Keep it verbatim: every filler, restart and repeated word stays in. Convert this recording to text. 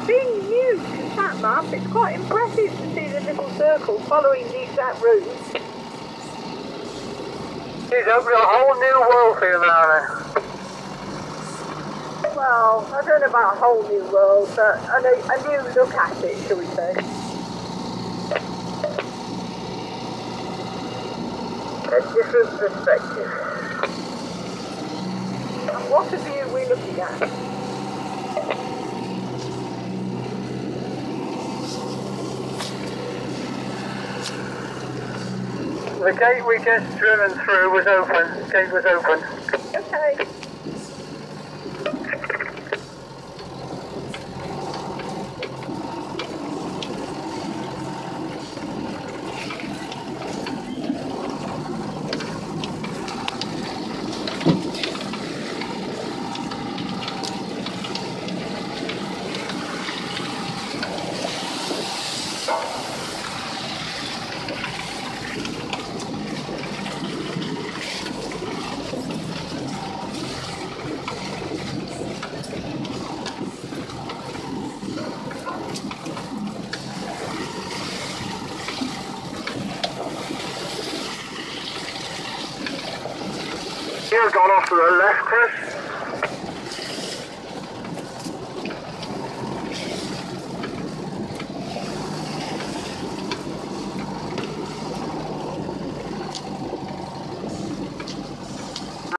Being new to that map, it's quite impressive to see the little circle following the exact route. It's opened a whole new world for you now then. Well, I don't know about a whole new world, but a new, a new look at it, shall we say. A different perspective. And what a view we're looking at. The gate we just driven through was open. The gate was open. Okay. You've gone off to the left, Chris.